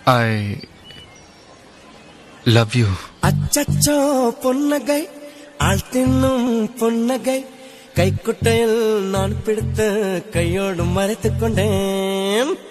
I love you. அச்சச்சோ பொன்னகை ஆள் தின்னும் பொன்னகை கைக்குட்டையில் நான் பிடித்த கையோடு மறைத்துக் கொண்டேன்.